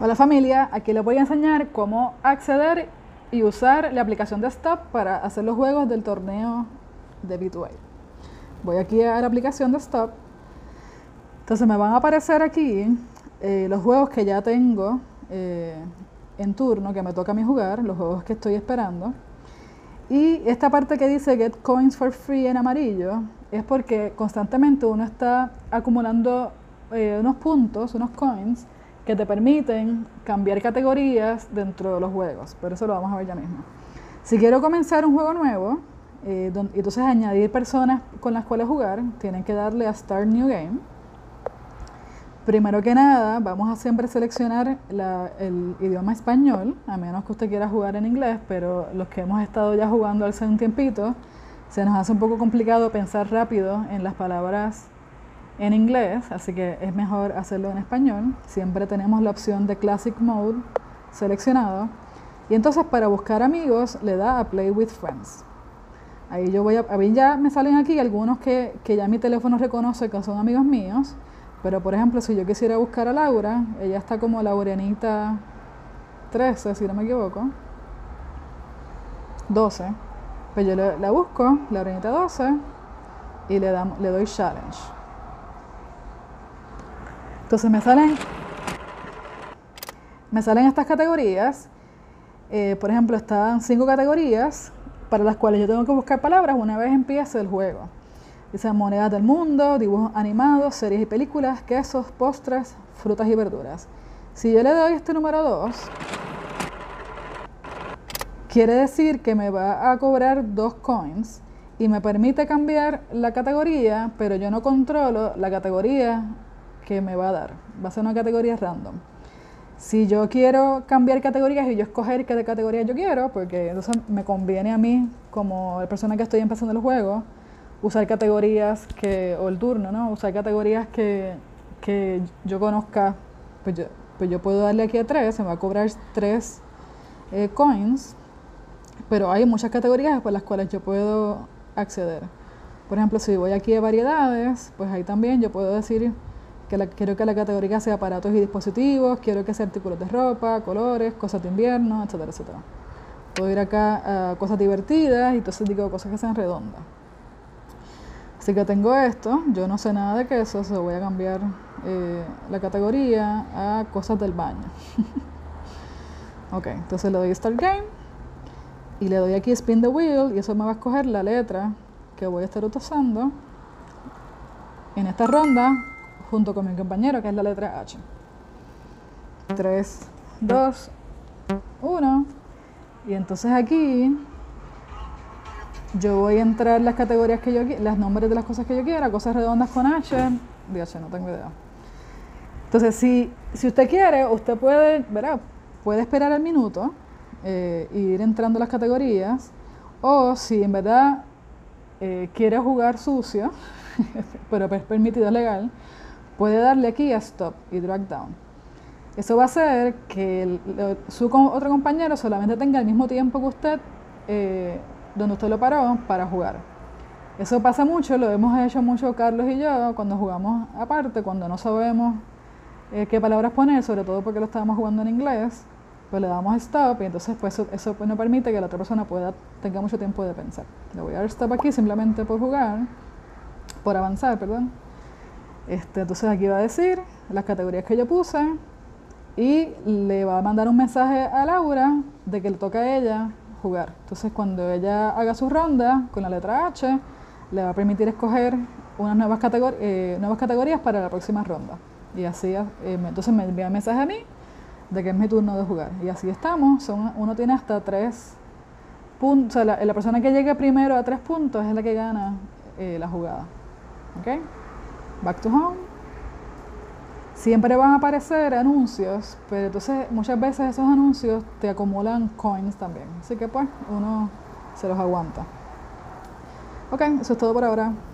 Hola familia, aquí les voy a enseñar cómo acceder y usar la aplicación de Stop para hacer los juegos del torneo de B2A. Voy aquí a la aplicación de Stop. Entonces me van a aparecer aquí los juegos que ya tengo en turno, que me toca a mí jugar, los juegos que estoy esperando. Y esta parte que dice Get Coins for Free en amarillo es porque constantemente uno está acumulando unos puntos, unos coins, que te permiten cambiar categorías dentro de los juegos, pero eso lo vamos a ver ya mismo. Si quiero comenzar un juego nuevo, entonces añadir personas con las cuales jugar, tienen que darle a Start New Game. Primero que nada, vamos a siempre seleccionar el idioma español, a menos que usted quiera jugar en inglés, pero los que hemos estado ya jugando hace un tiempito, se nos hace un poco complicado pensar rápido en las palabras en inglés, así que es mejor hacerlo en español. Siempre tenemos la opción de Classic Mode seleccionado. Y entonces para buscar amigos le da a Play with Friends. Ahí a mí ya me salen aquí algunos que ya mi teléfono reconoce que son amigos míos. Pero por ejemplo, si yo quisiera buscar a Laura, ella está como Laurenita 13, si no me equivoco. 12. Pues yo la busco, Laurenita 12, y le doy Challenge. Entonces me salen estas categorías. Por ejemplo, están 5 categorías para las cuales yo tengo que buscar palabras una vez empiece el juego. Dice monedas del mundo, dibujos animados, series y películas, quesos, postres, frutas y verduras. Si yo le doy este número 2, quiere decir que me va a cobrar 2 coins y me permite cambiar la categoría, pero yo no controlo la categoría que me va a dar. Va a ser una categoría random. Si yo quiero cambiar categorías y yo escoger qué categoría yo quiero, porque entonces me conviene a mí, como la persona que estoy empezando el juego, usar categorías o el turno, ¿no? Usar categorías que yo conozca, pues yo puedo darle aquí a 3, se me va a cobrar 3 coins, pero hay muchas categorías por las cuales yo puedo acceder. Por ejemplo, si voy aquí a variedades, pues ahí también yo puedo decir que quiero que la categoría sea aparatos y dispositivos, quiero que sea artículos de ropa, colores, cosas de invierno, etcétera, etcétera. Puedo ir acá a cosas divertidas y entonces digo cosas que sean redondas. Así que tengo esto, yo no sé nada de queso, so voy a cambiar la categoría a cosas del baño. Ok, entonces le doy Start Game y le doy aquí Spin the Wheel y eso me va a escoger la letra que voy a estar usando en esta ronda junto con mi compañero, que es la letra H. 3, 2, 1. Y entonces aquí yo voy a entrar las categorías que yo quiera, los nombres de las cosas que yo quiera, cosas redondas con H, de H, no tengo idea. Entonces, si usted quiere, usted puede, ¿verdad? Puede esperar al minuto e ir entrando las categorías, o si en verdad quiere jugar sucio, pero es permitido, es legal, puede darle aquí a Stop y Drag Down. Eso va a hacer que su otro compañero solamente tenga el mismo tiempo que usted donde usted lo paró para jugar. Eso pasa mucho, lo hemos hecho mucho Carlos y yo cuando jugamos aparte, cuando no sabemos qué palabras poner, sobre todo porque lo estábamos jugando en inglés, pues le damos Stop y entonces pues eso pues, no permite que la otra persona tenga mucho tiempo de pensar. Le voy a dar Stop aquí simplemente por jugar, por avanzar, perdón. Entonces aquí va a decir las categorías que yo puse y le va a mandar un mensaje a Laura de que le toca a ella jugar. Entonces cuando ella haga su ronda con la letra H, le va a permitir escoger unas nuevas categorías para la próxima ronda. Y así, entonces me envía un mensaje a mí de que es mi turno de jugar. Y así estamos. Uno tiene hasta 3 puntos. O sea, la persona que llegue primero a 3 puntos es la que gana la jugada. ¿Ok? Back to home. Siempre van a aparecer anuncios, pero entonces muchas veces esos anuncios te acumulan coins también. Así que pues uno se los aguanta. Ok, eso es todo por ahora.